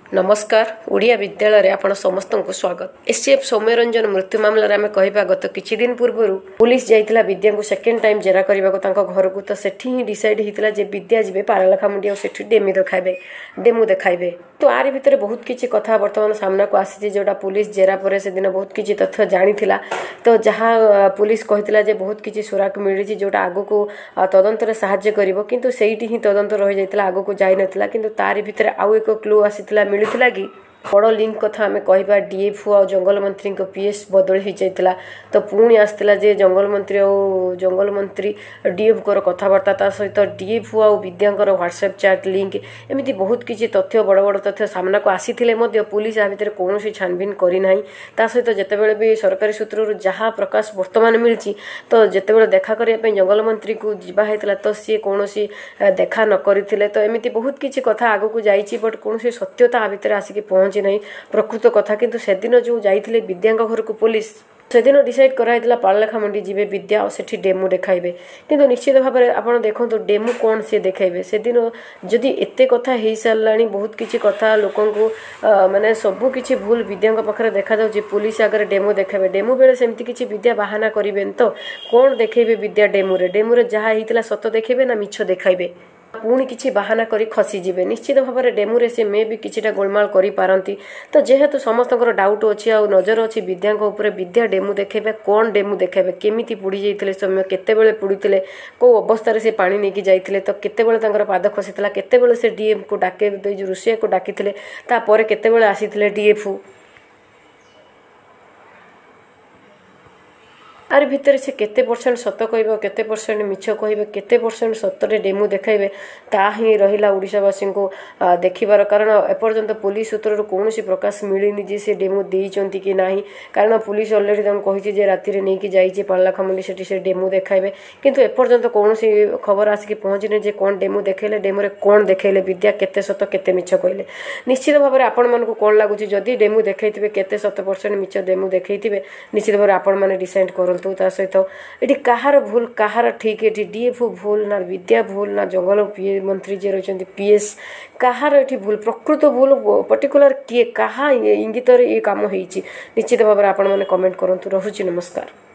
नमस्कार ओडिया विद्यालय रे आपण समस्त को स्वागत। एससीएफ सौम्यरंजन मृत्यु मामला आम कह गत किछि दिन पूर्व पुलिस जाइतिला विद्या को सेकेंड टाइम जेरा करबा को तांको घर को तो सेठी ही डिसाइड हितला जे विद्या जिबे पारलाखामुंडी और सेठी डेमो देखाइबे तो आरि भितरे बहुत किछि कथा वर्तमान सामना को आसी जोटा पुलिस जेरा परे से दिन बहुत किछि तथ्य जानिथिला। तो जहाँ पुलिस कहितिला जे बहुत किछि सुराक मिलिछि जोटा आगो को तदंत रे सहाय्य करिवो किंतु सेठी ही तदंत रहि जाइतिला आगो को जाई नथिला किंतु तारि भितरे आउ एक क्लू आसीतिला मिलुथिला कि बड़ लिंक कथा आम कह डीएफओ आ जंगल मंत्री को पीएस बदल हो जाता तो पुणी आसला जे जंगल मंत्री डीएफ को कथबार्ता ता सहित डीएफओ आ विद्या व्हाट्सएप चैट लिंक एमती बहुत किसी तथ्य बड़ बड़ तथ्य सामना को आसी पुलिस आ भितर कौन छानबीन करना सहित जितेबाला भी सरकारी सूत्र जहाँ प्रकाश बर्तमान मिली तो जितेबाला देखा करने जंगल मंत्री को जाता तो सी कौन देखा न करते तो एमती बहुत किसी कथा आग को जाइए बट कौन सत्यता आ भितर आसिक पहुँची नहीं प्रकृत कथा किंतु से दिन जो जाइथिले विद्या घर को पुलिस से दिन डिसाइड कराइला पारलाखामुंडी जीवे विद्या और सेठी डेमो देखाइबे किंतु निश्चित भाव में आपण देखो डेमो कौन से देखाइबे से दिन जदि एते कथा हो सारानी बहुत किसी कथा लोक माने सबू किसी भूल विद्या पाखे देखा जाउछि पुलिस आगे डेमो देखाइबे डेमो बेले सेमती किसी विद्या बाहाना करें तो कौन देखेबे विद्या डेमो जहाँ होता सत देखेबे ना मिछ देखाइबे पुणी किसी बाहाना करी खसीजे निश्चित भाव में डेमुरे से मे भी किछिटा गोलमाल करी पारंती तो जेहेतु समस्त डाउट अच्छी आ नजर अच्छी विद्या विद्या डेमु देखेबे कौन डेमु देखेबे केमिति पुड़ी जाइतिले समय केतेबेले पुड़ीतिले को अवस्था से पानी नहीं जाइतिले तो केतेबेले तांकर पाद खसीतिला केतेबेले से डीएम को डाके रुषिया को डाकितिले तापर केतेबेले आसीतिले डीएफओ आर भितर से केते परसेंट सत कह केते परसेंट मिछ कह केते परसेंट सतरे डेमो देखाइबे ता ही रहिला ओडिशावासी को देखिबार कारण एपर्यंत पुलिस सूत्र कौन प्रकाश मिलनी जे से डेमो देइचंती कि नाही कारण पुलिस ऑलरेडी कही जे राति रे नहीं कि जाइए पारलाखामुंडी से डेमो देखाइबे किंतु एपर्यंत कौन खबर आसिक पहुँचने जे कौन डेमो देखेले डेमो रे कौन देखेले विद्या केते सत केते मिछ कहले निश्चित भाव में आपण मानक कौन लगुच जदि डेमो देखाइथिबे केते 100% मिछ डेमो देखाइथिबे निश्चित भाव में आपण माने डिसाइड करंतु ता सहित ये कहार भूल कहार ठीक ये डीएफओ भूल ना विद्या भूल ना जंगल मंत्री जे रही पीएस कहार ये भूल प्रकृत भूल पर्टिकुलर किए कहा इंगित ये काम हो निश्चित भाव में आपण मैंने कमेंट करूँ। रहुछि नमस्कार।